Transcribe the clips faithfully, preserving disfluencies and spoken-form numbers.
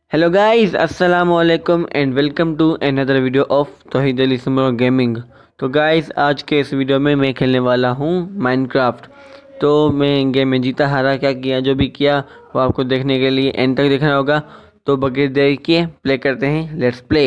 Hello guys, अस्सलाम वालेकुम and welcome to another video of Tohid Soomro gaming. तो गाइस, आज के इस वीडियो में मैं खेलने वाला हूँ माइनक्राफ्ट। तो मैं गेम में जीता हारा क्या किया जो भी किया वो आपको देखने के लिए एंड तक देखना होगा। तो बगैर देरी किए प्ले करते हैं, लेट्स प्ले।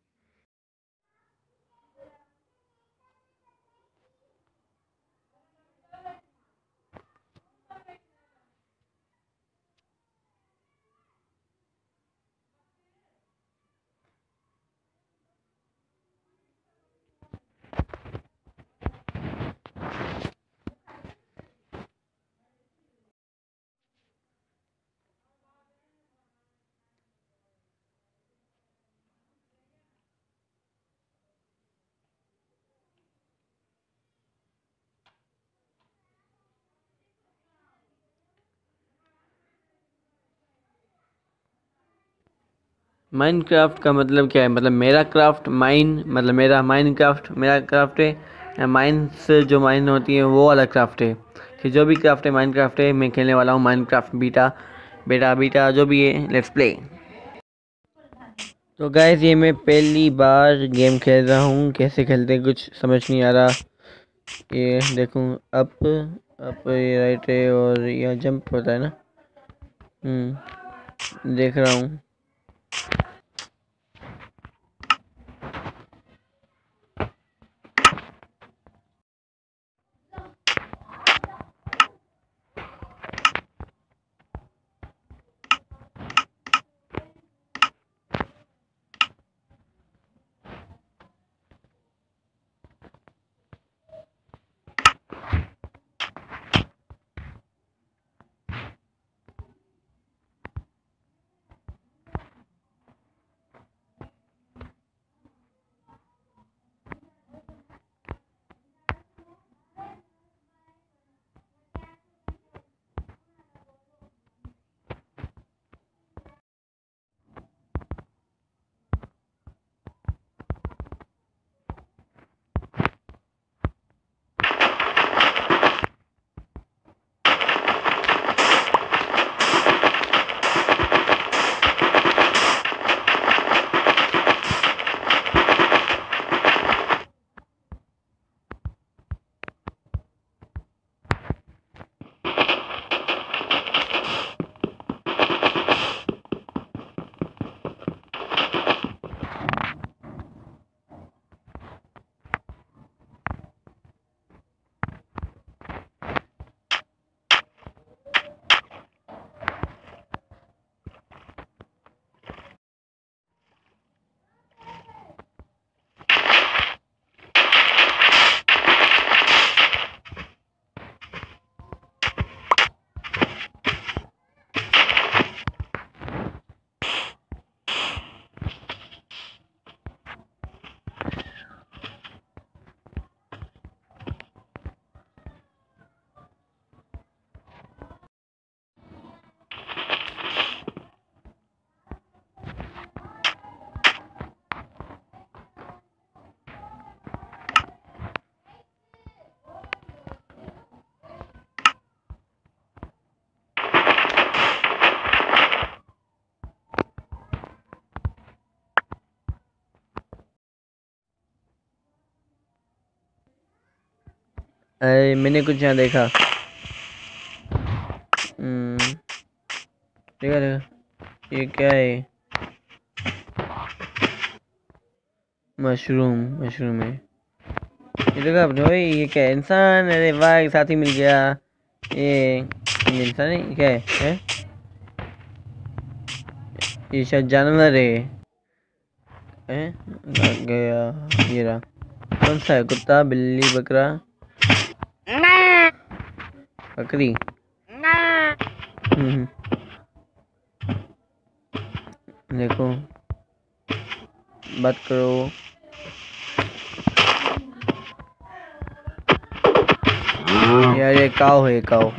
माइनक्राफ्ट का मतलब क्या है? मतलब मेरा क्राफ्ट, माइन मतलब मेरा माइनक्राफ्ट मेरा क्राफ्ट है, या माइन से जो माइन होती है वो वाला क्राफ्ट है। कि जो भी क्राफ्ट है माइनक्राफ्ट है। मैं खेलने वाला हूँ माइनक्राफ्ट बीटा बेटा बीटा जो भी है। Let's play. तो गाइस, ये मैं पहली बार गेम खेल रहा हूँ। कैसे खेलते हैं कुछ समझ नहीं आ रहा। ये देखूँ, अप अप ये राइट है और यह जंप होता है ना। हम्म देख रहा हूँ। अरे, मैंने कुछ यहाँ देखा। हम्म देखा देखा ये क्या है? मशरूम मशरूम है। ये देखा आपने भाई? ये क्या है? इंसान? अरे वाह, एक साथी मिल गया। ये ये इंसान है? ये क्या है, है? ये शायद जानवर है, हैं? भाग गया। ये रहा। कौन सा है? कुत्ता, बिल्ली, बकरा, बकरी? हम्म देखो, बात करो। यार ये काऊ है, काऊ।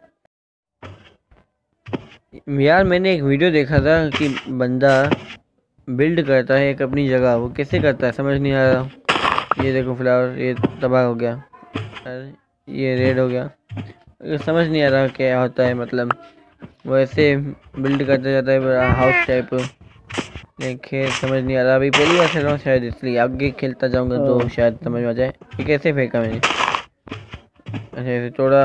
यार मैंने एक वीडियो देखा था कि बंदा बिल्ड करता है एक अपनी जगह। वो कैसे करता है समझ नहीं आ रहा। ये देखो फ्लावर, ये तबाह हो गया। ये रेड हो गया। समझ नहीं आ रहा क्या होता है। मतलब वो ऐसे बिल्ड करते जाता है हाउस टाइप। लेकिन खेल समझ नहीं आ रहा, अभी पहली बार खेल रहा हूँ शायद, इसलिए आगे खेलता जाऊंगा तो हाँ। शायद समझ में आ जाए। ये कैसे फेंका मैंने? अच्छा, ऐसे तोड़ा,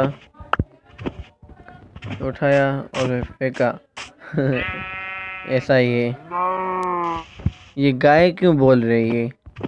उठाया और फिर फेंका। ऐसा ही है। ये गाय क्यों बोल रही है?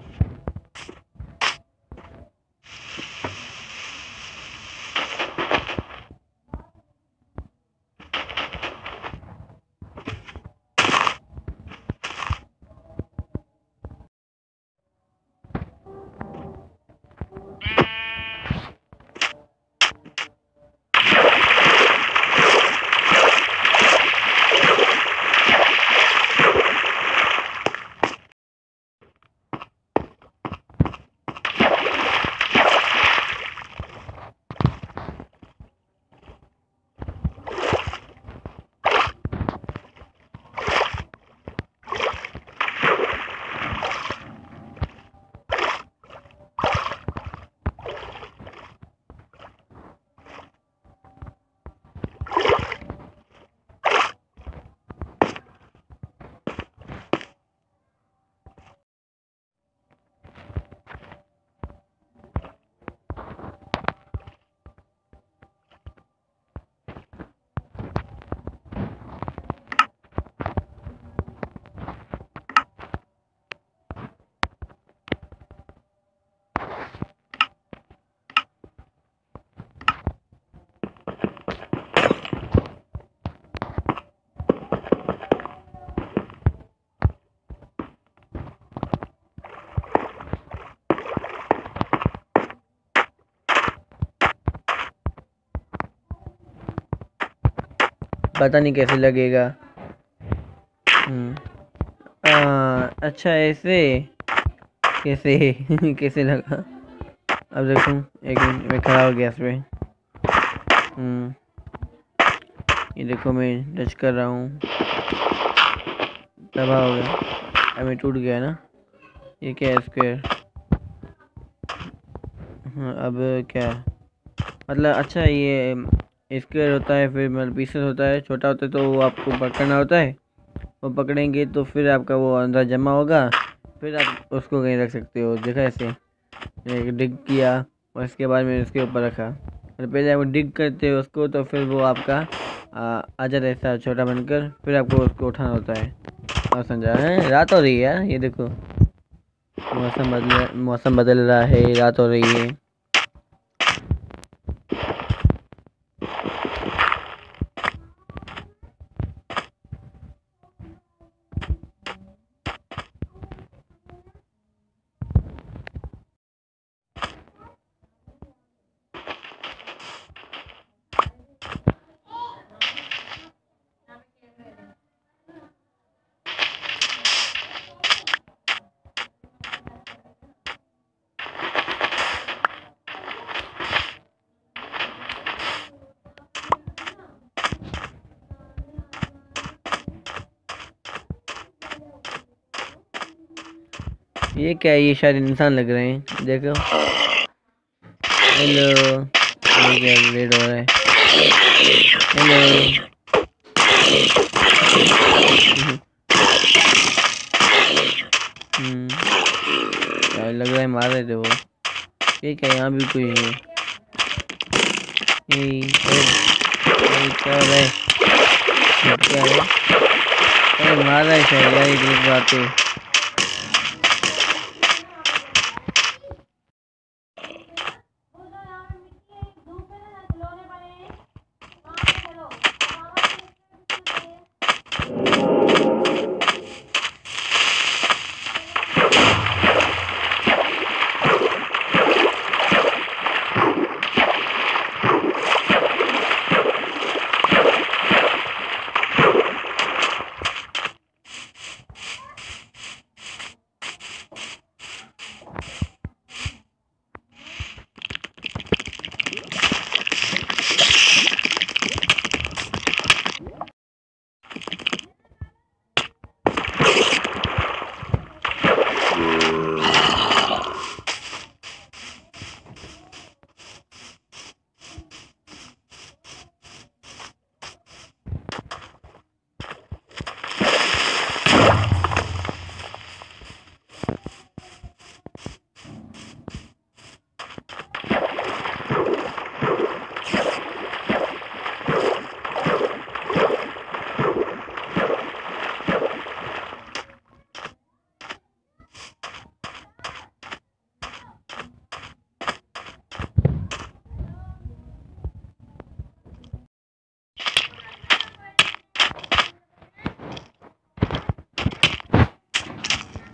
पता नहीं कैसे लगेगा। हम्म आ, अच्छा ऐसे कैसे? कैसे लगा? अब देखूं, एक मिनट में खड़ा हो गया इस पे। हम्म ये देखो, मैं टच कर रहा हूँ, तबाह हो गया। अब मैं टूट गया ना। ये क्या है? स्क्वायर। हाँ, अब क्या मतलब? अच्छा, ये स्क्वायर होता है, फिर मतलब पीसेस होता है, छोटा होता है तो वो आपको पकड़ना होता है। वो पकड़ेंगे तो फिर आपका वो अंदर जमा होगा, फिर आप उसको कहीं रख सकते हो। देखा ऐसे एक डिग किया और इसके बाद में उसके ऊपर रखा। और पहले आप डिग करते हो उसको, तो फिर वो आपका आ, आ जाता है ऐसा छोटा बनकर, फिर आपको उसको उठाना होता है। और समझा है? रात हो रही है यार, ये देखो, मौसम बदल मौसम बदल रहा है, रात हो रही है। ये क्या है? ये शायद इंसान लग रहे हैं, देखो। हेलो। ये क्या रेड हो रहा है? हेलो। हम्म यार, लग रहा है मार रहे थे वो। ये क्या? यहाँ भी कोई है? ये ये ये क्या हो रहा है? क्या है? अरे मार रहा है शायद यार, ये गलत बात है।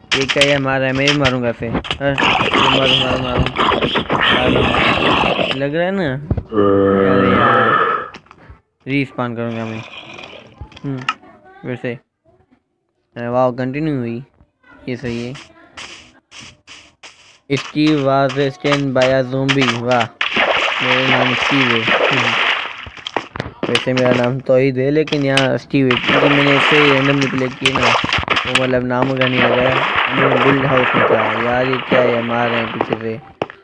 ये क्या है, मार रहा है, मैं भी मारूंगा इसे। हाँ, मारू मारू मारू मारू। लग रहा है ना। अरे यार रीस्पॉन करूंगा मैं। हम्म फिर से। वाह कंटिन्यू हुई, ये सही है। Steve was stand by a zombie. वाह मेरा नाम स्टीव है। वैसे मेरा नाम तौहीद है, लेकिन यहाँ स्टीव है क्योंकि मैंने इससे रैंडमली प्ले किया ना, वो मतलब नामों का नहीं लगाया। मैं बिल्ड हाउस में था यार। ये क्या है, मार रहे हैं पीछे से।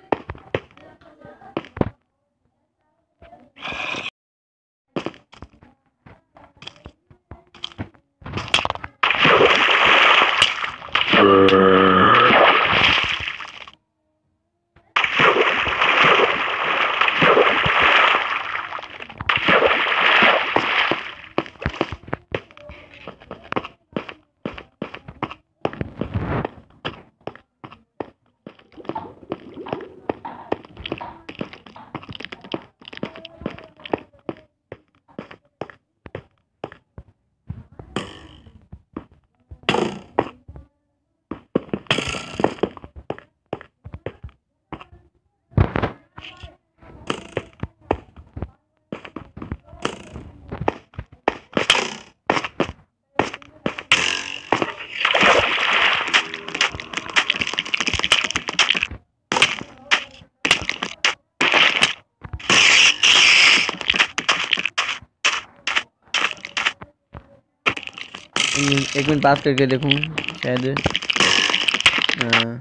एक मिनट पास करके देखूं शायद। हाँ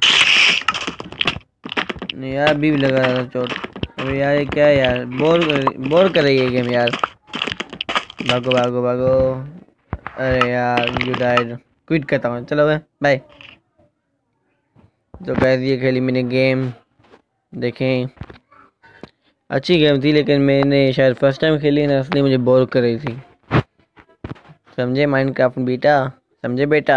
नहीं यार, अभी भी लगा रहा था चोट। अबे यार ये क्या है यार, बोर बोर कर रही है गेम यार। भागो भागो भागो। अरे यार यू डाइड। क्विट करता हूँ, चलो भाई बाय। तो गाइस ये खेली मैंने गेम, देखें अच्छी गेम थी, लेकिन मैंने शायद फर्स्ट टाइम खेली ना, इसलिए मुझे बोर कर रही थी। समझे माइनक्राफ्ट बेटा, समझे बेटा।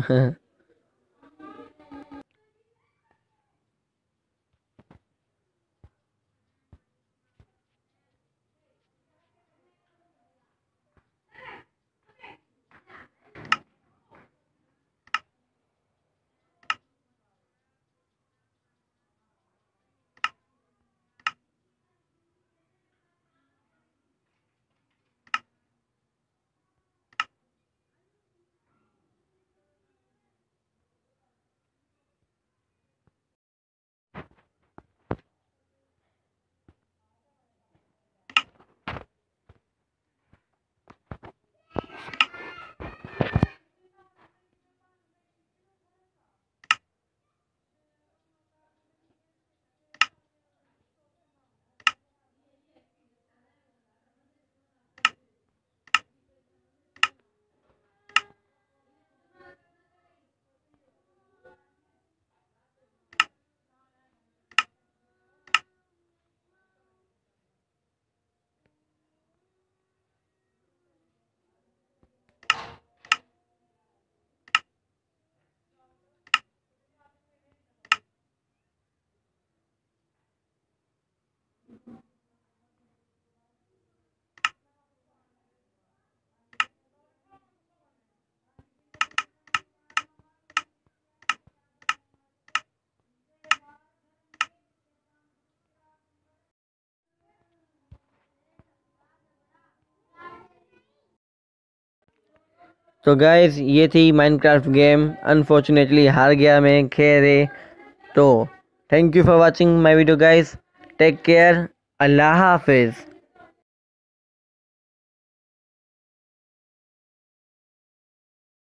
तो गाइस ये थी माइनक्राफ्ट गेम। अनफॉर्चुनेटली हार गया मैं, खैर है। तो thank you for watching my video guys. Take care, अल्लाह हाफिज़।